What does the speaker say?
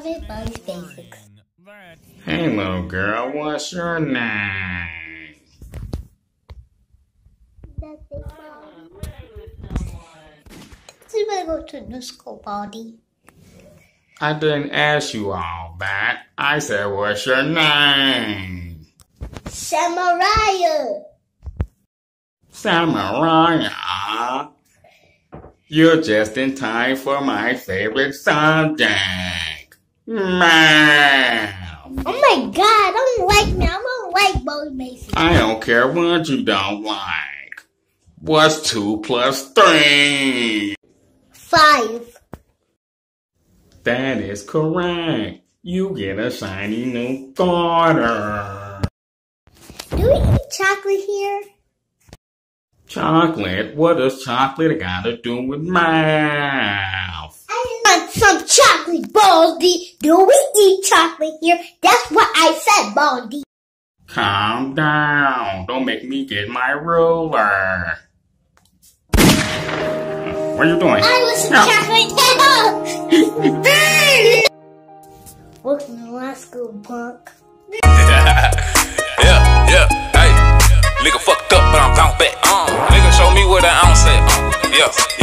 chocolate Baldi's basics. Hey little girl, what's your name? Nothing, Mom. So you better go to the school, Baldi. I didn't ask you all that. I said, what's your name? Samurai. Samurai. You're just in time for my favorite subject. Math. Oh my God, don't like me. I don't like Baldi basics. I don't care what you don't like. What's 2 plus 3? 5. That is correct. You get a shiny new daughter. Do we eat chocolate here? Chocolate? What does chocolate got to do with math? I want some chocolate, Baldi. Do we eat chocolate here? That's what I said, Baldi. Calm down. Don't make me get my ruler. What are you doing? I want some chocolate. Welcome to my school, punk. Yeah, hey, nigga fucked up, but I'm bounced back. Nigga show me what an ounce at. Yeah.